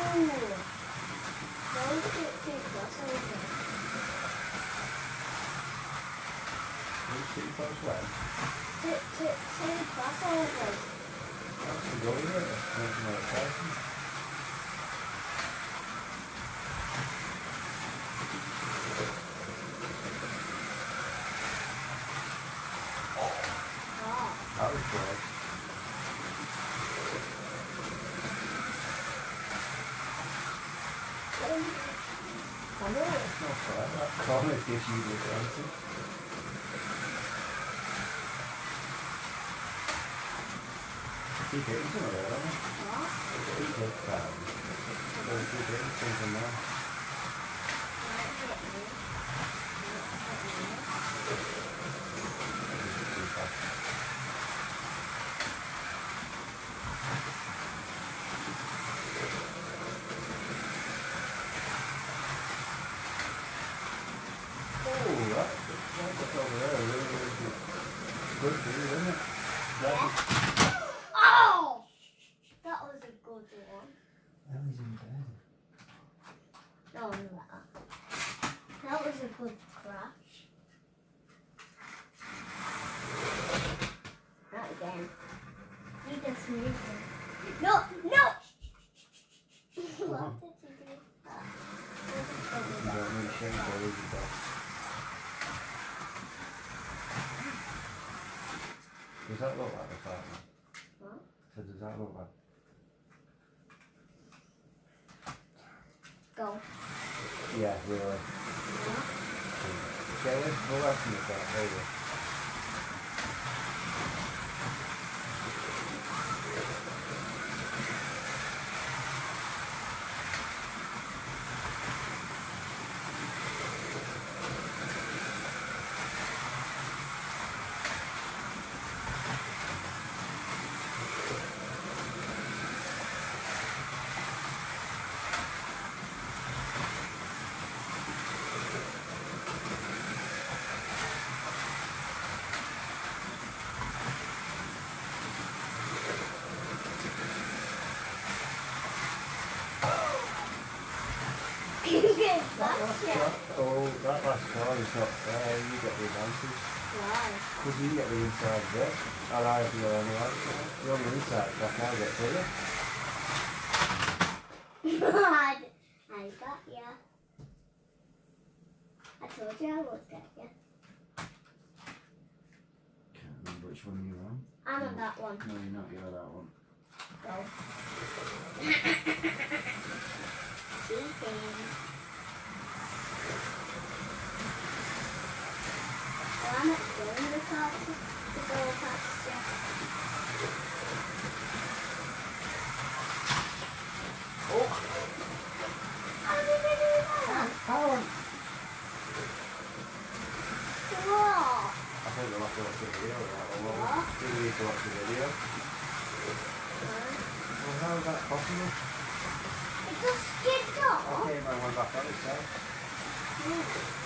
Those two crossovers. Those two crossways. Two crossovers. That's the goal, isn't it? That's more exciting. That was good. I know it's not fair. That corner gives you the advantage. Keep hitting some of it, haven't you? What? Keep hitting that. Keep hitting something there. That's over there, really good for you, isn't it? Yeah. Oh! That was a good one. Ellie's in bed. No, that was a good crash. Not again. You just moved it. No! No! What did you do? You don't need shake or is it bed? Does that look like the fat one? What? So does that look like? Go. Yeah, really. Okay, let's go left from the front, there you go. That last car is not fair, you get the advantage. Why? Because you get the inside bit, and I have to go on the outside. You're on the inside track, I get to you. I got ya. I told you I would get ya. Can't remember which one you're on. I'm on that one. No, you're not, you're that one. Go. Cheating. Well, I'm not doing the car to go past you. Oh! How did I do that? How? What? I think we'll have to watch the video of that one. What? Do we need to watch the video? Well, how is that possible? It just skipped off. Okay, man, went back on itself. Yeah.